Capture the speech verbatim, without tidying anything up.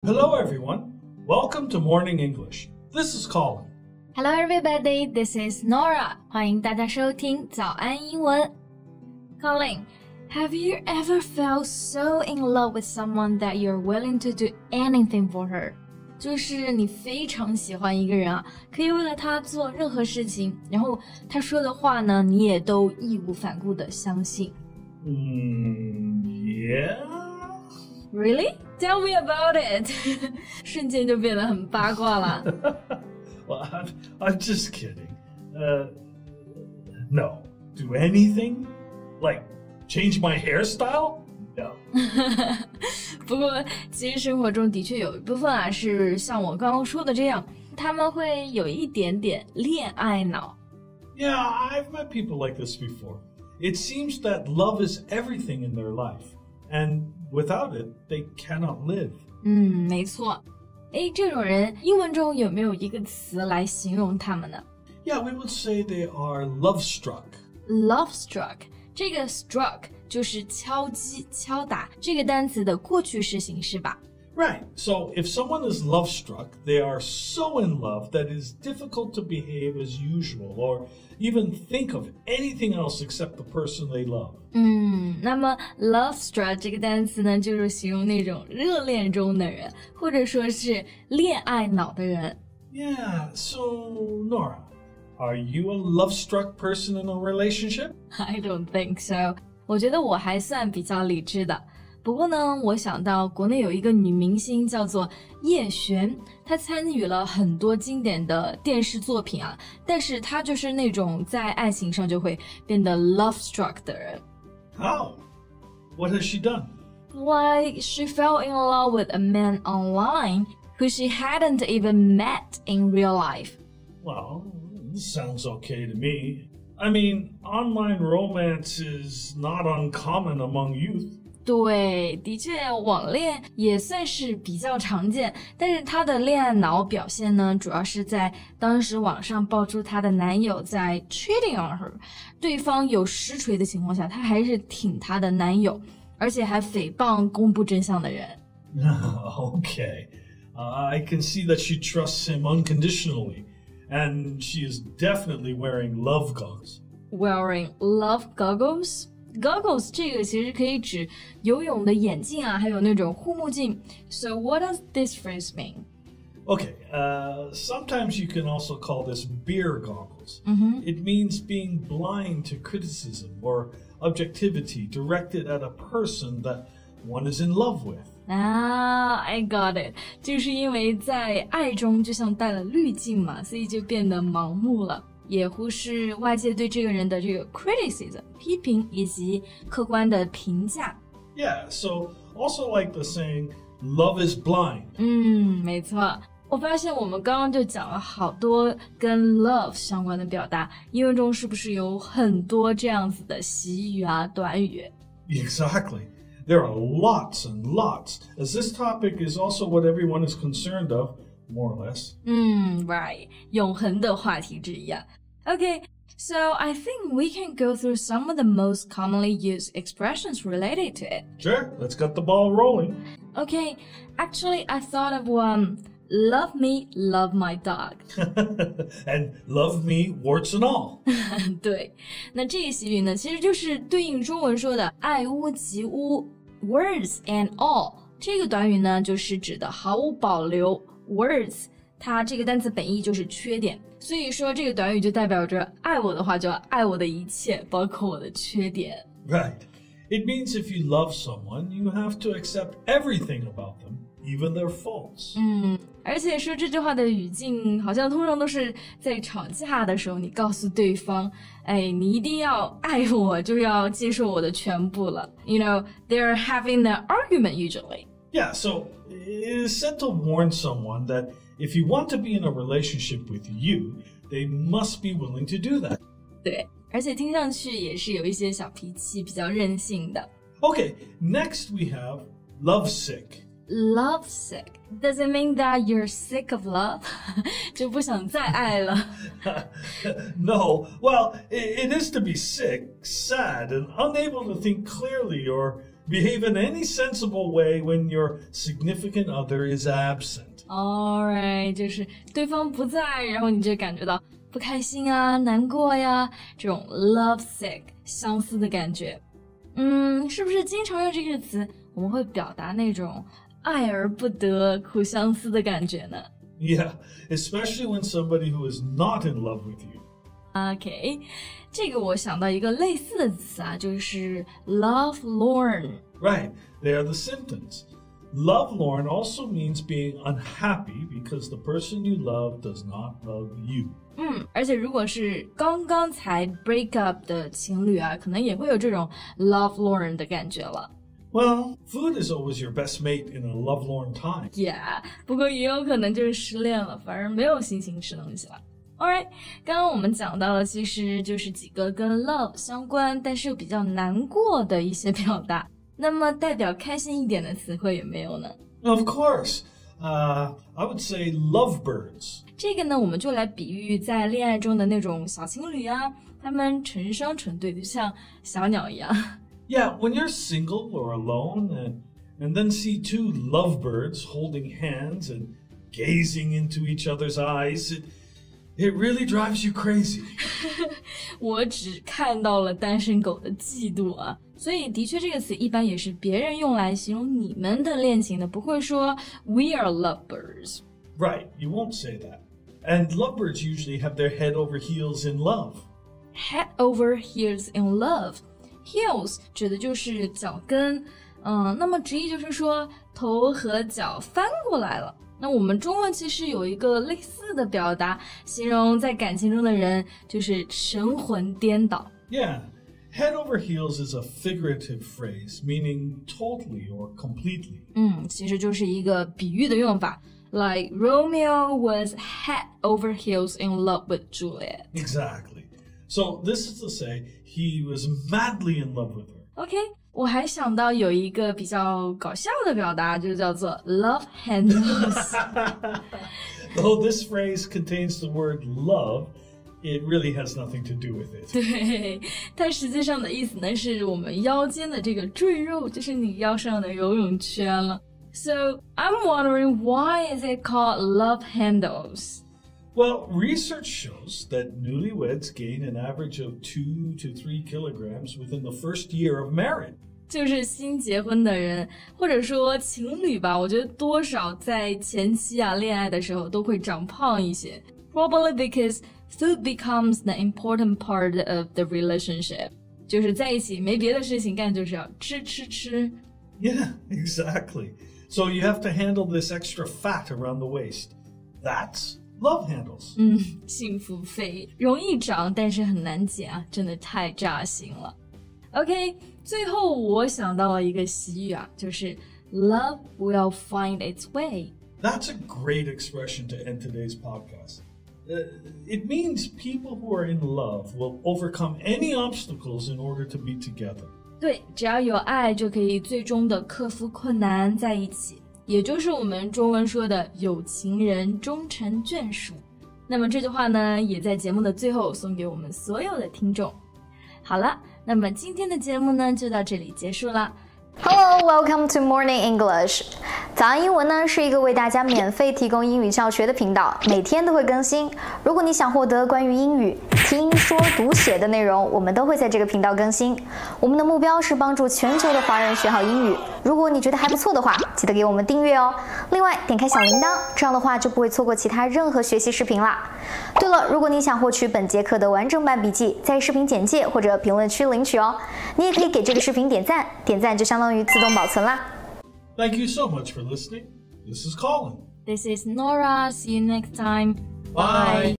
Hello, everyone. Welcome to Morning English. This is Colin. Hello, everybody. This is Nora. 欢迎大家收听早安英文。Colin, have you ever felt so in love with someone that you're willing to do anything for her? 就是你非常喜欢一个人啊，可以为了他做任何事情，然后他说的话呢，你也都义无反顾的相信。 Mm, yeah? Really? Tell me about it. 瞬间就变得很八卦了。 Well, I'm, I'm just kidding. Uh, no. Do anything? Like, change my hairstyle? No. 不过，其实生活中的确有一部分啊，是像我刚刚说的这样，他们会有一点点恋爱脑。 Yeah, I've met people like this before. It seems that love is everything in their life, and without it, they cannot live. 嗯，没错。诶，这种人英文中有没有一个词来形容他们呢？ Yeah, we would say they are love-struck. Love-struck， 这个 struck 就是敲击、敲打，这个单词的过去式形式吧。 Right. So if someone is love-struck, they are so in love that it is difficult to behave as usual or even think of anything else except the person they love. 嗯，那么 love-struck 这个单词呢，就是形容那种热恋中的人，或者说是恋爱脑的人。 Yeah. So, Nora, are you a love-struck person in a relationship? I don't think so. 我觉得我还算比较理智的。不过呢，我想到国内有一个女明星叫做叶璇，她参与了很多经典的电视作品啊，但是她就是那种在爱情上就会变得 love struck 的人。 How? What has she done? Like she fell in love with a man online who she hadn't even met in real life. Well, this sounds okay to me. I mean, online romance is not uncommon among youth. 对，的确，网恋也算是比较常见，但是她的恋爱脑表现呢，主要是在当时网上爆出她的男友在 cheating on her， 对方有实锤的情况下，她还是挺她的男友，而且还诽谤公布真相的人。 Okay, uh, I can see that she trusts him unconditionally, and she is definitely wearing love goggles. Wearing love goggles?Goggles 这个其实可以指游泳的眼镜啊，还有那种护目镜。So what does this phrase mean? Okay, uh, sometimes you can also call this beer goggles. Mm-hmm. It means being blind to criticism or objectivity directed at a person that one is in love with. Ah, I got it. 就是因为在爱中就像戴了滤镜嘛，所以就变得盲目了。也忽视外界对这个人的这个 criticism 批评以及客观的评价。 Yeah, so also like the saying, love is blind. 嗯，没错。我发现我们刚刚就讲了好多跟 love 相关的表达，英文中是不是有很多这样子的习语啊、短语？ Exactly. There are lots and lots, as this topic is also what everyone is concerned of, more or less. 嗯 right. 永恒的话题之一啊。Okay, so I think we can go through some of the most commonly used expressions related to it. Sure, let's get the ball rolling. Okay, actually I thought of one. Love me, love my dog. And love me, warts and all. 对，那这个习语呢，其实就是对应中文说的爱屋及乌 ，words and all。这个短语呢，就是指的毫无保留 words。它这个单词本意就是缺点，所以说这个短语就代表着爱我的话就要爱我的一切，包括我的缺点。 Right. It means if you love someone, you have to accept everything about them, even their faults. 嗯，而且说这句话的语境好像通常都是在吵架的时候，你告诉对方，哎，你一定要爱我，就要接受我的全部了。You know, they're having an argument usually. Yeah, so it is said to warn someone that if you want to be in a relationship with you, they must be willing to do that. 对，而且听上去也是有一些小脾气，比较任性的。 Okay, next we have lovesick. Lovesick. Does it mean that you're sick of love? 就不想再爱了。 No, well, it, it is to be sick, sad, and unable to think clearly or Behave in any sensible way when your significant other is absent. Alright, 就是对方不在，然后你就感觉到不开心啊、难过呀，这种 lovesick 相思的感觉。嗯，是不是经常用这个词，我们会表达那种爱而不得、苦相思的感觉呢？ Yeah, especially when somebody who is not in love with you. OK， 这个我想到一个类似的词啊，就是 lovelorn。 Right, they are the symptoms. Lovelorn also means being unhappy because the person you love does not love you. 嗯，而且如果是刚刚才 break up 的情侣啊，可能也会有这种 lovelorn 的感觉了。 Well, food is always your best mate in a lovelorn time. Yeah， 不过也有可能就是失恋了，反而没有心情吃东西了。Alright， 刚刚我们讲到了，其实就是几个跟 love 相关，但是又比较难过的一些表达。那么代表开心一点的词汇有没有呢？ Of course. Uh, I would say lovebirds. 这个呢，我们就来比喻在恋爱中的那种小情侣啊，他们成双成对，就像小鸟一样。 Yeah, when you're single or alone and, and then see two lovebirds holding hands and gazing into each other's eyes, it, it really drives you crazy. 我只看到了单身狗的嫉妒啊，所以的确这个词一般也是别人用来形容你们的恋情的，不会说 we are lovebirds. Right, you won't say that. And lovebirds usually have their head over heels in love. Head over heels in love. Heels 指的就是脚跟，嗯，那么直译就是说头和脚翻过来了。那我们中文其实有一个类似的表达，形容在感情中的人就是神魂颠倒。 Yeah, head over heels is a figurative phrase meaning totally or completely. 嗯，其实就是一个比喻的用法。Like Romeo was head over heels in love with Juliet. Exactly. So this is to say he was madly in love with her. OK， 我还想到有一个比较搞笑的表达，就叫做 love handles. Though this phrase contains the word love, it really has nothing to do with it. 对，它实际上的意思呢，是我们腰间的这个赘肉，就是你腰上的游泳圈了。So I'm wondering, why is it called love handles? Well, research shows that newlyweds gain an average of two to three kilograms within the first year of marriage. 就是新结婚的人，或者说情侣吧，我觉得多少在前期啊恋爱的时候都会长胖一些。Probably because food becomes the important part of the relationship. 就是在一起没别的事情干，就是要吃吃吃。 Yeah, exactly. So you have to handle this extra fat around the waist. That's love handles. 嗯，幸福肥容易长，但是很难减啊，真的太扎心了。OK， 最后我想到了一个习语啊，就是 Love will find its way. That's a great expression to end today's podcast. Uh, it means people who are in love will overcome any obstacles in order to be together. 对，只要有爱，就可以最终的克服困难在一起，也就是我们中文说的有情人终成眷属。那么这句话呢，也在节目的最后送给我们所有的听众。好了，那么今天的节目呢，就到这里结束了。 Hello, welcome to Morning English. 早安英文呢是一个为大家免费提供英语教学的频道，每天都会更新。如果你想获得关于英语听说读写的内容，我们都会在这个频道更新。我们的目标是帮助全球的华人学好英语。如果你觉得还不错的话，记得给我们订阅哦。另外，点开小铃铛，这样的话就不会错过其他任何学习视频啦。对了，如果你想获取本节课的完整版笔记，在视频简介或者评论区领取哦。你也可以给这个视频点赞，点赞就相当于自动保存啦。 Thank you so much for listening. This is Colin. This is Nora. See you next time. Bye. Bye.